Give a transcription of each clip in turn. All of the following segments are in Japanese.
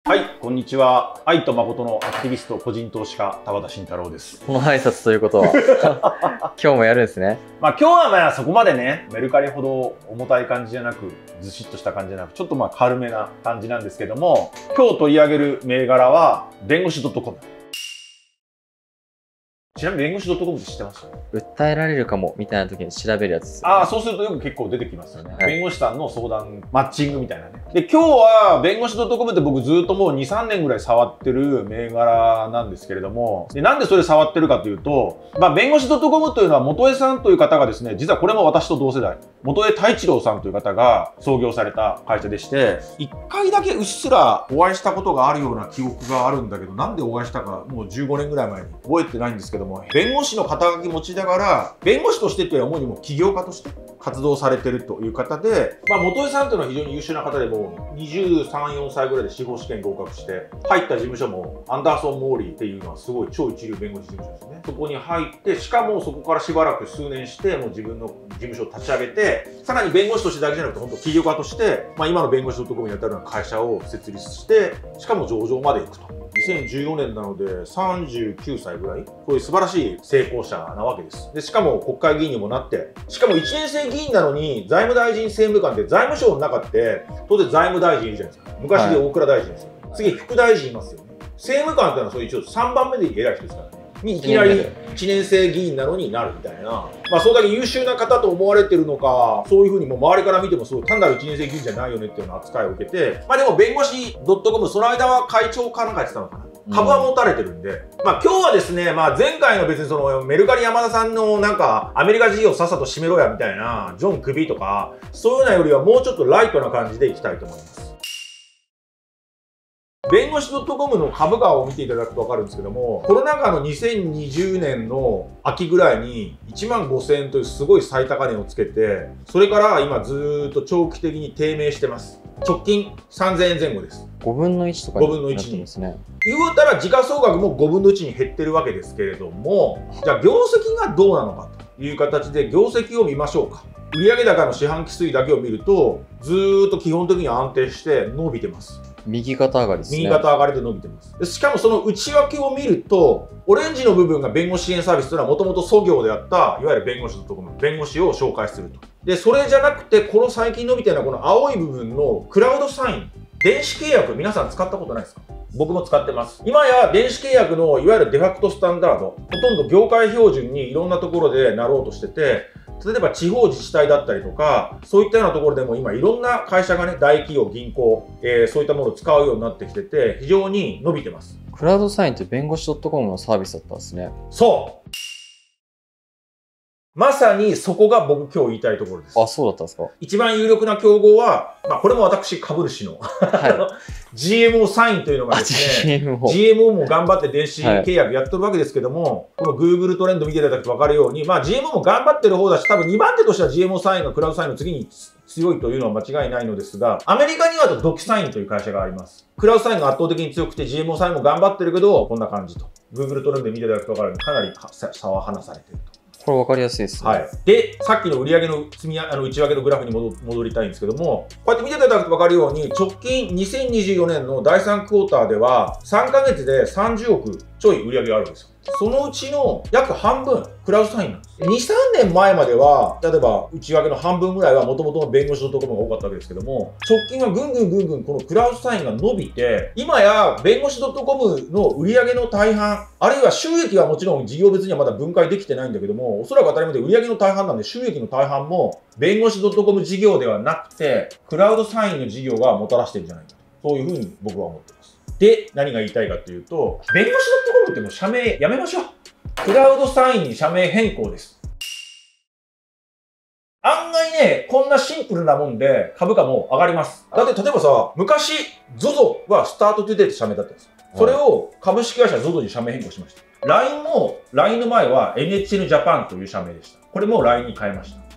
はい、こんにちは。愛と誠のアクティビスト、個人投資家、田畑慎太郎です。 この挨拶ということは、今日もやるんですね。 今日はそこまでね、メルカリほど重たい感じじゃなく、ずしっとした感じじゃなく、ちょっと軽めな感じなんですけども、今日取り上げる銘柄は、弁護士 .com。ちなみに弁護士 .com って知ってます？ 訴えられるかもみたいな時に調べるやつですよね。 ああ、そうするとよく結構出てきますよね。はい、弁護士さんの相談、マッチングみたいなね。で、今日は弁護士 .com って僕ずっともう2、3年ぐらい触ってる銘柄なんですけれども、で、なんでそれ触ってるかというと、弁護士 .com というのは元江さんという方がですね、実はこれも私と同世代、元江太一郎さんという方が創業された会社でして、1回だけうっすらお会いしたことがあるような記憶があるんだけど、なんでお会いしたかもう15年ぐらい前に覚えてないんですけども、弁護士の肩書き持ちながら、弁護士としてというよりは主にも起業家として活動されてるという方で、元江さんというのは非常に優秀な方でも23、4歳ぐらいで司法試験合格して入った事務所もアンダーソン・モーリーっていうのはすごい超一流弁護士事務所ですね。そこに入って、しかもそこからしばらく数年してもう自分の事務所を立ち上げて、さらに弁護士としてだけじゃなくて本当起業家として、今の弁護士 .com にあたるような会社を設立して、しかも上場まで行くと。2014年なので39歳ぐらい、こういう素晴らしい成功者なわけです。で、しかも国会議員にもなって、しかも1年生議員なのに財務大臣政務官って財務省の中って当然財務大臣いるじゃないですか。昔で大蔵大臣ですよ。次副大臣いますよね。政務官ってのはそういう一応3番目で偉い人ですからね。にいきなり1年生議員なのになるみたいな。それだけ優秀な方と思われてるのか、そういうふうにもう周りから見てもすごい単なる1年生議員じゃないよねっていうような扱いを受けて、でも弁護士 .com その間は会長かなんかやってたのかな。株は持たれてるんで、今日はですね、前回の別にそのメルカリ山田さんのなんかアメリカ事業さっさと閉めろやみたいな、ジョン首とか、そういうのよりはもうちょっとライトな感じでいきたいと思います。弁護士 .com の株価を見ていただくと分かるんですけども、コロナ禍の2020年の秋ぐらいに15,000円というすごい最高値をつけて、それから今ずーっと長期的に低迷してます。直近3000円前後です。 5分の1とかになってますね。言うたら時価総額も5分の1に減ってるわけですけれども、じゃあ業績がどうなのかという形で業績を見ましょうか。売上高の四半期推移だけを見ると、ずーっと基本的に安定して伸びてます。 右肩上がりですね。 右肩上がりで伸びてます。しかもその内訳を見ると、オレンジの部分が弁護士支援サービスというのはもともと祖業であった、いわゆる弁護士のところの弁護士を紹介すると。で、それじゃなくて、この最近伸びてるのはこの青い部分のクラウドサイン。電子契約、皆さん使ったことないですか？僕も使ってます。今や電子契約のいわゆるデファクトスタンダード、ほとんど業界標準にいろんなところでなろうとしてて、例えば地方自治体だったりとか、そういったようなところでも今いろんな会社がね、大企業、銀行、そういったものを使うようになってきてて、非常に伸びてます。 クラウドサインって弁護士 .com のサービスだったんですね。 そう。まさにそこが僕今日言いたいところです。 あ、そうだったんですか。 一番有力な競合は、これも私株主の、GMO サインというのがですね、GMO も頑張って電子契約やってるわけですけども、この Google トレンド見ていただくと分かるように、GMO も頑張ってる方だし、多分2番手としては GMO サインがクラウドサインの次に強いというのは間違いないのですが、アメリカにはドキサインという会社があります。クラウドサインが圧倒的に強くて GMO サインも頑張ってるけど、こんな感じと。Google トレンドで見ていただくと分かるように、かなり差は離されていると。 これ分かりやすいですね。 はい。で、さっきの売上の内訳のグラフに戻りたいんですけども、こうやって見ていただくと分かるように、直近2024年の第3クォーターでは、3ヶ月で30億ちょい売上があるんですよ。そのうちの約半分、クラウドサインなんです。2、3年前までは、例えば内訳の半分ぐらいは元々の弁護士 .com が多かったわけですけども、直近はぐんぐんこのクラウドサインが伸びて、今や弁護士 .com の売上の大半、あるいは収益はもちろん事業別にはまだ分解できてないんだけども、おそらく当たり前で売上の大半なんで収益の大半も弁護士 .com 事業ではなくて、クラウドサインの事業がもたらしてるんじゃないかと。そういうふうに僕は思ってます。で、何が言いたいかというと、弁護士 .com ってもう社名やめましょう。クラウドサインに社名変更です。案外ね、こんなシンプルなもんで株価も上がります。だって例えばさ、昔 ZOZO はスタートトゥデイって社名だったんですよ。それを株式会社 ZOZO に社名変更しました。LINE も LINE の前は NHN ジャパンという社名でした。これも LINE に変えました。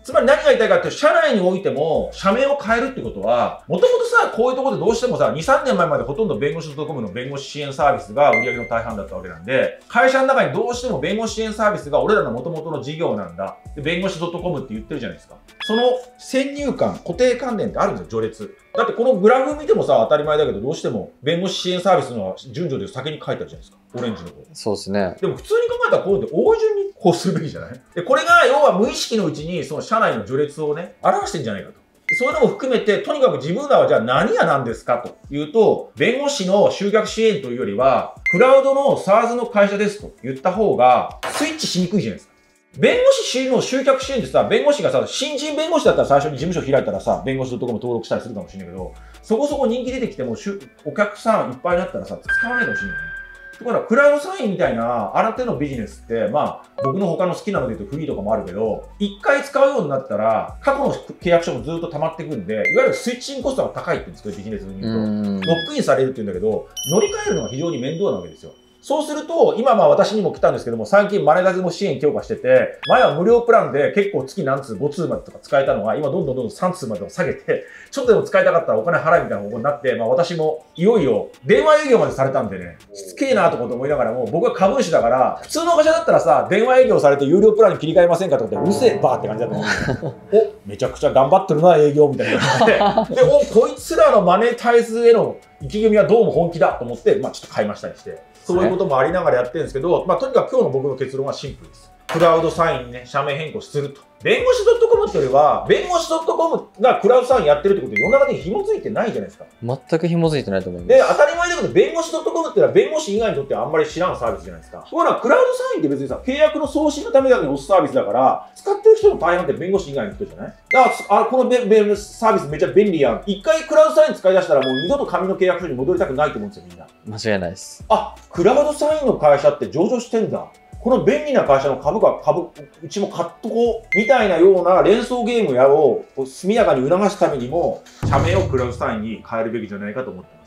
つまり何が言いたいかっていうと、社内においても社名を変えるってことは、もともとさ、こういうところでどうしてもさ、2、3年前までほとんど弁護士 .com の弁護士支援サービスが売り上げの大半だったわけなんで、会社の中にどうしても弁護士支援サービスが俺らの元々の事業なんだ。で、弁護士 .com って言ってるじゃないですか。その先入観、固定観念ってあるんですよ、序列。だってこのグラフ見てもさ、当たり前だけど、どうしても弁護士支援サービスの順序で先に書いてあるじゃないですか。オレンジの方。 そうですね。 でも普通に考えたらこうって大順にこうするべきじゃない？で、これが要は無意識のうちにその社内の序列をね、表してんじゃないかと。そういうのも含めて、とにかく自分らはじゃあ何屋なんですかというと、弁護士の集客支援というよりは、クラウドの SaaS の会社ですと言った方が、スイッチしにくいじゃないですか。弁護士の集客支援ってさ、弁護士がさ、新人弁護士だったら最初に事務所開いたらさ、弁護士 .com 登録したりするかもしれないけど、そこそこ人気出てきても、お客さんいっぱいになったらさ、使わないかもしれないよね。だから、クラウドサインみたいな新手のビジネスって、まあ、僕の他の好きなので言うとフリーとかもあるけど、一回使うようになったら、過去の契約書もずっと溜まっていくんで、いわゆるスイッチングコストが高いって言うんですけど、ビジネスに言うと。ロックインされるって言うんだけど、乗り換えるのが非常に面倒なわけですよ。そうすると、今私にも来たんですけども、最近マネタイズも支援強化してて、前は無料プランで結構月何通、5通までとか使えたのが、今どんどん3通までを下げて、ちょっとでも使いたかったらお金払いみたいな方向になって、私もいよいよ電話営業までされたんでね、しつけえなと思いながらも、僕は株主だから、普通の会社だったらさ、電話営業されて有料プランに切り替えませんかとかって、うるせえバーって感じだと思うんだよ。お、めちゃくちゃ頑張ってるな、営業みたいな感じで。で、こいつらのマネタイズへの意気込みはどうも本気だと思って、ちょっと買いましたりして。そういうこともありながらやってるんですけど、とにかく今日の僕の結論はシンプルです。クラウドサインにね、社名変更すると。弁護士 .com ってよりは、弁護士 .com がクラウドサインやってるってことで世の中に紐づいてないじゃないですか。 全く紐づいてないと思います。 で、当たり前だけど、弁護士 .com ってのは弁護士以外にとってはあんまり知らんサービスじゃないですか。ところが、クラウドサインって別にさ、契約の送信のためだけに押すサービスだから、使ってる人の大半って弁護士以外の人じゃないだから、このサービスめっちゃ便利やん。一回クラウドサイン使い出したらもう二度と紙の契約書に戻りたくないと思うんですよ、みんな。 間違いないです。 あ、クラウドサインの会社って上場してんだ。この便利な会社のうちも買っとこう、みたいなような連想ゲームを速やかに促すためにも、社名をクラウドサインに変えるべきじゃないかと思ってます。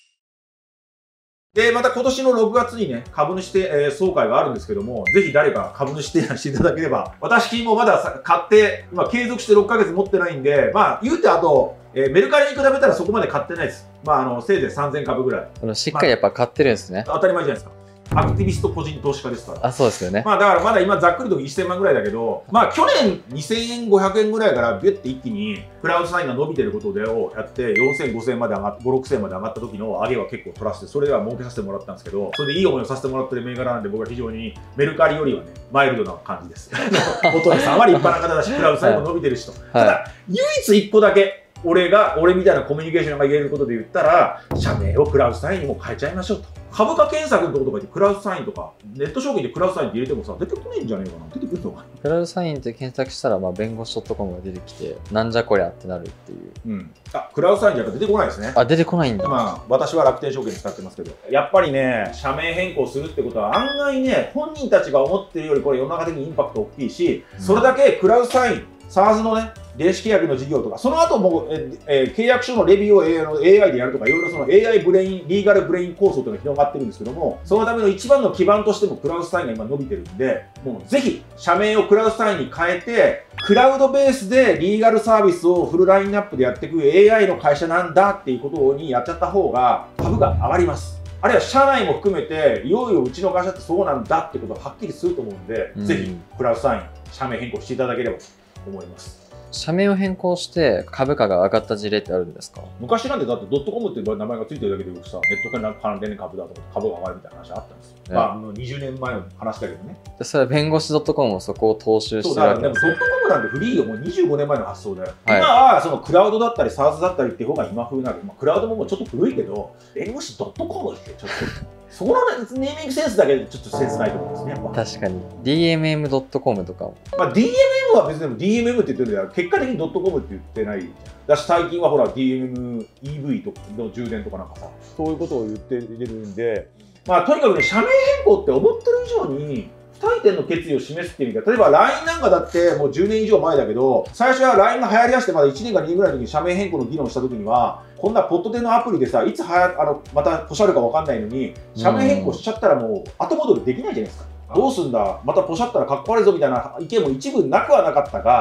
で、また今年の6月にね、株主総会があるんですけども、ぜひ誰か株主提案していただければ、私もまだ買って、継続して6ヶ月持ってないんで、言うてあと、メルカリに比べたらそこまで買ってないです。せいぜい3000株ぐらい。 しっかりやっぱ買ってるんですね。 当たり前じゃないですか。アクティビスト個人投資家ですから。 あ、そうですよね。 だからまだ今ざっくりと1000万ぐらいだけど、去年2500円ぐらいからビュッて一気にクラウドサインが伸びてることをやって4000、5000まで上がって、5、6000まで上がった時の上げは結構取らせて、それでは儲けさせてもらったんですけど、それでいい思いをさせてもらってる銘柄なんで僕は非常にメルカリよりはね、マイルドな感じです。お父さんは立派な方だし、クラウドサインも伸びてるしと。ただ、唯一1個だけ、俺みたいなコミュニケーションが言えることで言ったら、社名をクラウドサインにも変えちゃいましょうと。株価検索のところとかでクラウドサインとか、ネット証券でクラウドサインって入れてもさ、出てこないんじゃねえかな。出てくるのかな。 クラウドサインって検索したら、弁護士 .com が出てきて、なんじゃこりゃってなるっていう。 クラウドサインじゃ出てこないですね。 あ、出てこないんだ。 私は楽天証券使ってますけど。やっぱりね、社名変更するってことは案外ね、本人たちが思ってるよりこれ世の中的にインパクト大きいし、それだけクラウドサイン、SaaS のね、電子契約の事業とか、その後も契約書のレビューを AI でやるとか、いろいろその AI ブレイン、リーガルブレイン構想というのが広がってるんですけども、そのための一番の基盤としてもクラウドサインが今伸びてるんで、もうぜひ社名をクラウドサインに変えて、クラウドベースでリーガルサービスをフルラインナップでやっていく AI の会社なんだっていうことにやっちゃった方が株が上がります。あるいは社内も含めて、いよいようちの会社ってそうなんだってことがはっきりすると思うんで、ぜひクラウドサイン、社名変更していただければと思います。 社名を変更して株価が上がった事例ってあるんですか？ 昔なんてだってドットコムっていう名前がついてるだけでさ、ネットから関連株だとか株が上がるみたいな話あったんですよ。20年前の話だけどね。 それは弁護士 .com もそこを踏襲してるわけです。 でもドットコムなんてフリーよ、もう25年前の発想だよ。今はそのクラウドだったり SaaS だったりっていう方が今風なの。クラウドももうちょっと古いけど、弁護士 .com ってちょっと。そこのネーミングセンスだけでちょっとセンスないと思うんですね、やっぱ。 確かに。DMM.com とかも。 DMM は別に DMM って言ってるんだけど、結果的に .com って言ってないじゃん。だし最近はほら DMM、EV とかの充電とかなんかさ、そういうことを言ってるんで、とにかくね、社名変更って思ってる以上に、不退転の決意を示すっていう意味で、例えば LINE なんかだってもう10年以上前だけど、最初は LINE が流行りだしてまだ1年か2年ぐらいの時に社名変更の議論した時には、こんなポットでのアプリでさ、いつまたポシャるかわかんないのに、社名変更しちゃったらもう後戻りできないじゃないですか。どうすんだ、またポシャったらかっこ悪いぞみたいな意見も一部なくはなかったが、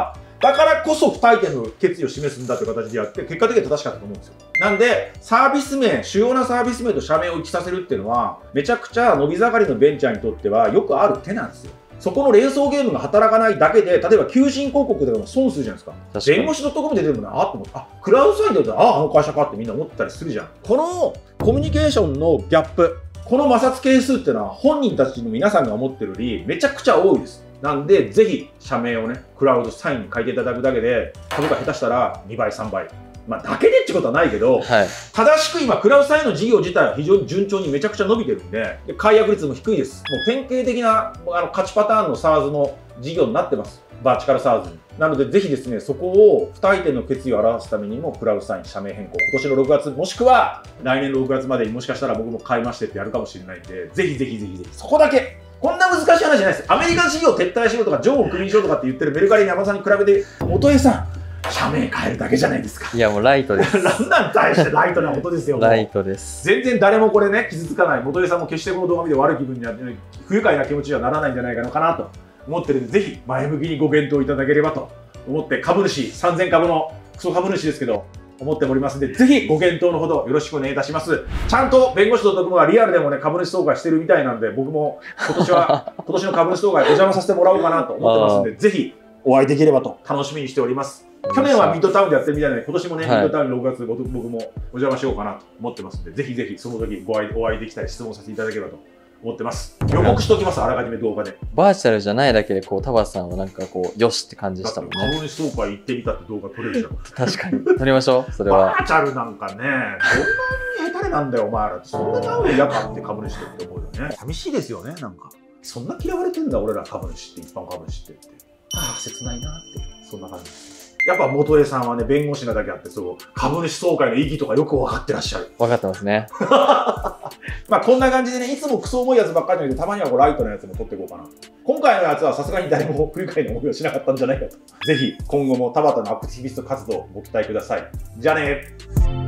だからこそ不退転の決意を示すんだという形でやって、結果的には正しかったと思うんですよ。なんで、サービス面、主要なサービス面と社名を一致させるっていうのは、めちゃくちゃ伸び盛りのベンチャーにとってはよくある手なんですよ。そこの連想ゲームが働かないだけで、例えば求人広告とかも損するじゃないですか。弁護士.comで出てるもんね、あっと思って、あ、クラウドサイドだったら、あの会社かってみんな思ったりするじゃん。このコミュニケーションのギャップ、この摩擦係数っていうのは本人たちの皆さんが思ってるよりめちゃくちゃ多いです。なんで、ぜひ社名をね、クラウドサインに書いていただくだけで、株価下手したら2倍、3倍。まあ、だけでってことはないけど、はい、正しく今、クラウドサインの事業自体は非常に順調にめちゃくちゃ伸びてるんで、解約率も低いです。もう典型的な勝ちパターンの SaaS の事業になってます。バーチカル SaaS に。なので、ぜひですね、そこを不退転の決意を表すためにも、クラウドサイン、社名変更、今年の6月、もしくは来年の6月までにもしかしたら僕も買いましてってやるかもしれないんで、ぜひぜひぜひぜひ、そこだけ。こんな難しい話じゃないです。アメリカ事業撤退しろとか、ジョンをクビにしろとかって言ってるメルカリに山さんに比べて、元江さん、社名変えるだけじゃないですか。 いや、もうライトです。 なん大してライトなことですよ。 ライトです。 全然誰もこれね、傷つかない。元江さんも決してこの動画見て悪い気分になって、不愉快な気持ちにはならないんじゃないかなと思ってるんで、ぜひ前向きにご検討いただければと思って、株主、3000株のクソ株主ですけど、思っておりますので、ぜひご検討のほどよろしくお願いいたします。ちゃんと弁護士.comがリアルでもね、株主総会してるみたいなんで、僕も今年の株主総会お邪魔させてもらおうかなと思ってますので、ぜひお会いできればと楽しみにしております。去年はミッドタウンでやってるみたいなので、今年もね、ミッドタウン6月、僕もお邪魔しようかなと思ってますので、ぜひぜひその時お会いできたり質問させていただければと思ってます。予告しておきます、あらかじめ動画で。 バーチャルじゃないだけで、こう、田畑さんはなんかこう、よしって感じでしたもんね。 株主総会行ってみたって動画撮れるじゃん。 確かに。撮りましょう、それは。 バーチャルなんかね、どんなに下手なんだよ、お前らって。そんなに会うの嫌かって株主って思うよね。寂しいですよね、なんか。そんな嫌われてんだ、俺ら株主って、一般株主って。ああ、切ないなって、そんな感じです。やっぱ元江さんはね、弁護士なだけあって、そう、株主総会の意義とかよく分かってらっしゃる。 分かってますね。 まあこんな感じでね、いつもクソ重いやつばっかりじゃなくて、たまにはこうライトなやつも撮っていこうかな。今回のやつはさすがに誰も不愉快な思いをしなかったんじゃないかと。ぜひ今後も田畑のアクティビスト活動をご期待ください。じゃあねー。